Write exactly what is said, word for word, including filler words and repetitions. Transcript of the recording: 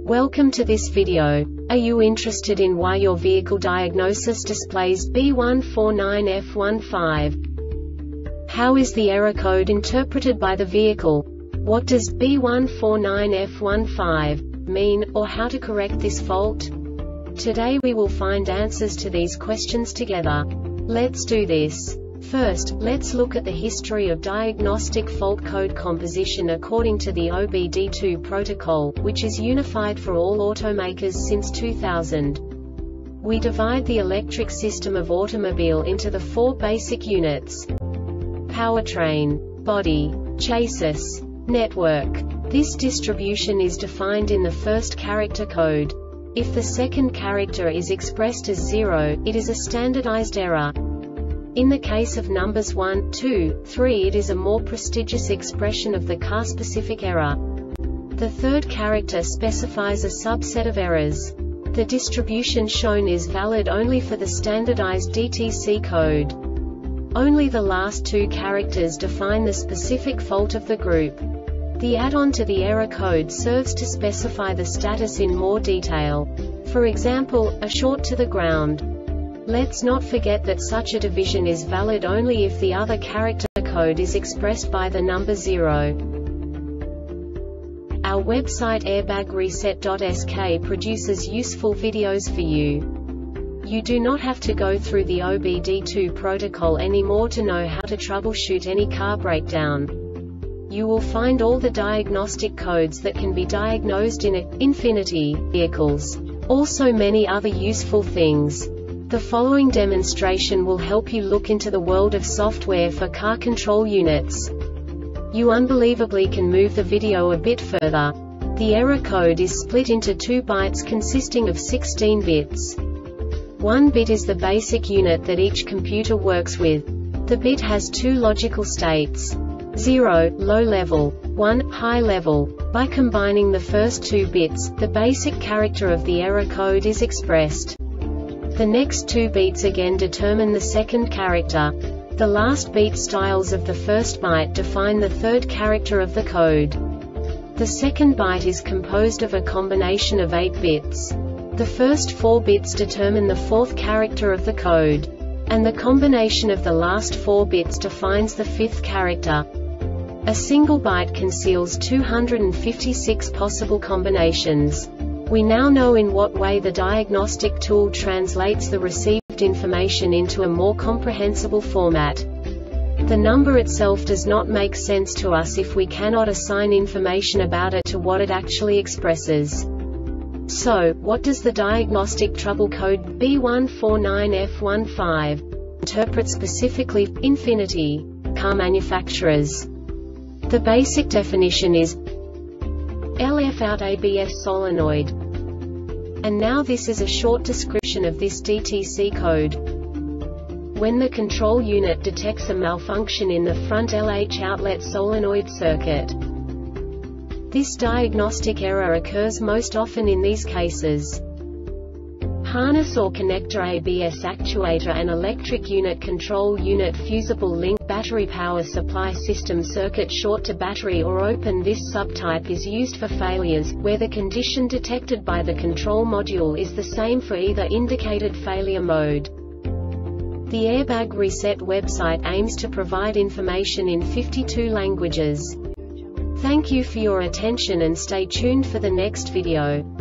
Welcome to this video. Are you interested in why your vehicle diagnosis displays B one four nine F one five? How is the error code interpreted by the vehicle? What does B one four nine F one five mean, or how to correct this fault? Today we will find answers to these questions together. Let's do this. First, let's look at the history of diagnostic fault code composition according to the O B D two protocol, which is unified for all automakers since two thousand. We divide the electric system of automobile into the four basic units: powertrain, body, chassis, network. This distribution is defined in the first character code. If the second character is expressed as zero, it is a standardized error. In the case of numbers one, two, three, it is a more prestigious expression of the car-specific error. The third character specifies a subset of errors. The distribution shown is valid only for the standardized D T C code. Only the last two characters define the specific fault of the group. The add-on to the error code serves to specify the status in more detail. For example, a short to the ground. Let's not forget that such a division is valid only if the other character code is expressed by the number zero. Our website airbag reset dot S K produces useful videos for you. You do not have to go through the O B D two protocol anymore to know how to troubleshoot any car breakdown. You will find all the diagnostic codes that can be diagnosed in Infinity vehicles. Also many other useful things. The following demonstration will help you look into the world of software for car control units. You unbelievably can move the video a bit further. The error code is split into two bytes consisting of sixteen bits. One bit is the basic unit that each computer works with. The bit has two logical states: zero, low level, one, high level. By combining the first two bits, the basic character of the error code is expressed. The next two beats again determine the second character. The last beat styles of the first byte define the third character of the code. The second byte is composed of a combination of eight bits. The first four bits determine the fourth character of the code. And the combination of the last four bits defines the fifth character. A single byte conceals two hundred fifty-six possible combinations. We now know in what way the diagnostic tool translates the received information into a more comprehensible format. The number itself does not make sense to us if we cannot assign information about it to what it actually expresses. So, what does the diagnostic trouble code B one four nine F one five interpret specifically for Infinity car manufacturers? The basic definition is L F out A B S solenoid. And now this is a short description of this D T C code. When the control unit detects a malfunction in the front L H outlet solenoid circuit. This diagnostic error occurs most often in these cases: harness or connector A B S actuator and electric unit control unit fusible link battery power supply system circuit short to battery or open. This subtype is used for failures, where the condition detected by the control module is the same for either indicated failure mode. The Airbag Reset website aims to provide information in fifty-two languages. Thank you for your attention and stay tuned for the next video.